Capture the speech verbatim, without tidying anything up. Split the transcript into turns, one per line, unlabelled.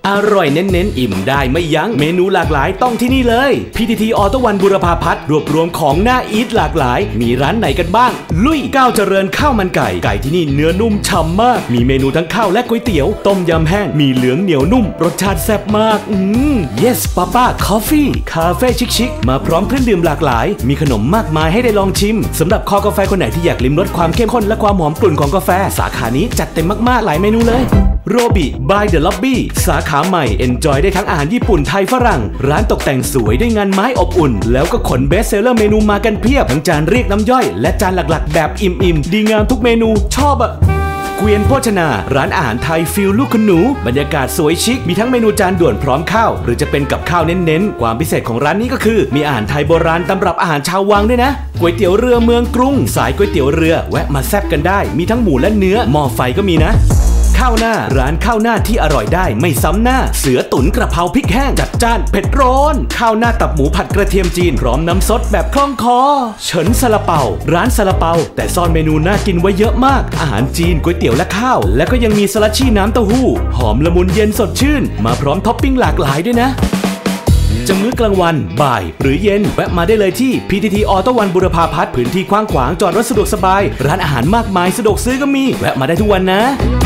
อร่อยเน้นๆอิ่มได้ไม่ยั้งเมนูหลากหลายต้องที่นี่เลย พี ที ที ออโต้วันบุรพาพัฒน์รวบรวมของน่าอีทหลากหลายมีร้านไหนกันบ้างลุยก้าวเจริญข้าวมันไก่ไก่ที่นี่เนื้อนุ่มฉ่ำมากมีเมนูทั้งข้าวและก๋วยเตี๋ยวต้มยำแห้งมีเหลืองเหนียวนุ่มรสชาติแซ่บมากอืม yes papa coffee คาเฟ่ชิคๆมาพร้อมเครื่องดื่มหลากหลายมีขนมมากมายให้ได้ลองชิมสำหรับคอกาแฟคนไหนที่อยากลิ้มรสความเข้มข้นและความหอมกลุ่นของกาแฟสาขานี้จัดเต็มมากๆหลายเมนูเลยโรบิ by the lobby สาขาใหม่ enjoy ได้ทั้งอาหารญี่ปุ่นไทยฝรั่งร้านตกแต่งสวยด้วยงานไม้อบอุ่นแล้วก็ขนเบสเซลเลอร์เมนูมากันเพียบทั้งจานเรียกน้ำย่อยและจานหลักๆแบบอิ่มๆดีงามทุกเมนูชอบอะเกวียนโภชนาร้านอาหารไทยฟิลลูกคุณหนูบรรยากาศสวยชิคมีทั้งเมนูจานด่วนพร้อมข้าวหรือจะเป็นกับข้าวเน้นๆความพิเศษของร้านนี้ก็คือมีอาหารไทยโบราณตำรับอาหารชาววังด้วยนะก๋วยเตี๋ยวเรือเมืองกรุงสายก๋วยเตี๋ยวเรือแวะมาแซ่บกันได้มีทั้งหมูและเนื้อหม้อไฟก็มีนะข้าวหน้าร้านข้าวหน้าที่อร่อยได้ไม่ซ้ำหน้าเสือตุ๋นกระเพราพริกแห้งจัดจ้านเผ็ดร้อนข้าวหน้าตับหมูผัดกระเทียมจีนพร้อมน้ำซดแบบคล่องคอเฉินซาลาเปาร้านซาลาเปาแต่ซ่อนเมนูน่ากินไว้เยอะมากอาหารจีนก๋วยเตี๋ยวและข้าวและก็ยังมีสลัดชี่น้ำเต้าหู้หอมละมุนเย็นสดชื่นมาพร้อมท็อปปิ้งหลากหลายด้วยนะจะมื้อกลางวันบ่ายหรือเย็นแวะมาได้เลยที่ พี ที ที ออโต้วันบุรพาพัฒน์พื้นที่กว้างขวางจอดรถสะดวกสบายร้านอาหารมากมายสะดวกซื้อก็มีแวะมาได้ทุกวันนะ